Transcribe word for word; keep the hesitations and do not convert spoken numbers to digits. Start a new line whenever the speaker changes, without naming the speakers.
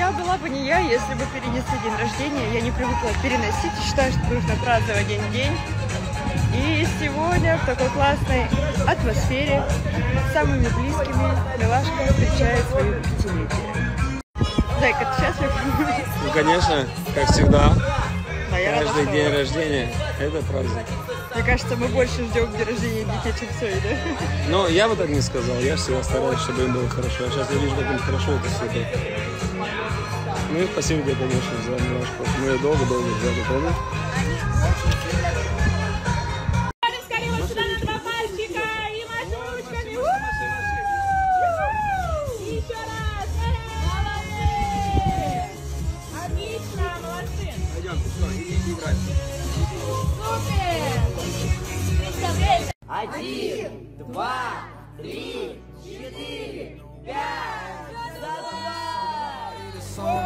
я была бы не я, если бы перенесли день рождения. Я не привыкла переносить, считаю, что нужно праздновать день-день. И сегодня в такой классной атмосфере с самыми близкими Милашка встречает свое пятилетие. Зайка, ты счастлив?
Ну, конечно, как всегда.
Да, я
Каждый
рада,
день
что...
рождения – это праздник.
Мне кажется, мы больше ждем день рождения детей, чем все, да?
Но я бы так не сказал. Я всегда стараюсь, чтобы им было хорошо. А сейчас я вижу, как им хорошо, это супер. Ну и спасибо тебе, конечно, за Милашку. Мы ее долго-долго ждали, правда?
Один, два, три, четыре, пять, за